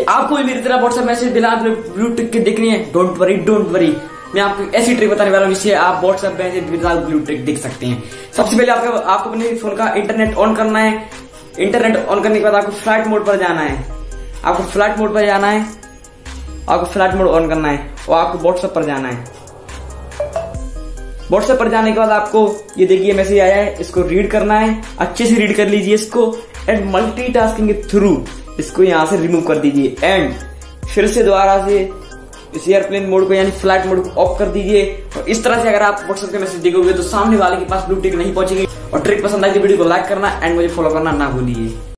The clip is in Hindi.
आपको भी मेरी तरह व्हाट्सएप मैसेज बिना ब्लू टिक के देखनी है, डोंट वरी। मैं आपको ऐसी ट्रिक बताने वाला हूँ जिससे आप व्हाट्सएप मैसेज बिना ब्लू टिक देख सकते हैं। सबसे पहले आपको अपने फोन का इंटरनेट ऑन करना है। इंटरनेट ऑन करने के बाद आपको फ्लाइट मोड पर जाना है। आपको फ्लाइट मोड ऑन करना है और आपको व्हाट्सएप पर जाना है। व्हाट्सएप पर जाने के बाद आपको ये देखिए मैसेज आया है, इसको रीड करना है, अच्छे से रीड कर लीजिए इसको एंड मल्टीटास्किंग के थ्रू इसको यहां से रिमूव कर दीजिए एंड फिर से दोबारा से इस एयरप्लेन मोड को यानी फ्लाइट मोड को ऑफ कर दीजिए। और इस तरह से अगर आप व्हाट्सएप के मैसेज देखोगे तो सामने वाले के पास ब्लू टिक नहीं पहुंचेगी। और ट्रिक पसंद आई तो वीडियो को लाइक करना एंड मुझे फॉलो करना ना भूलिए।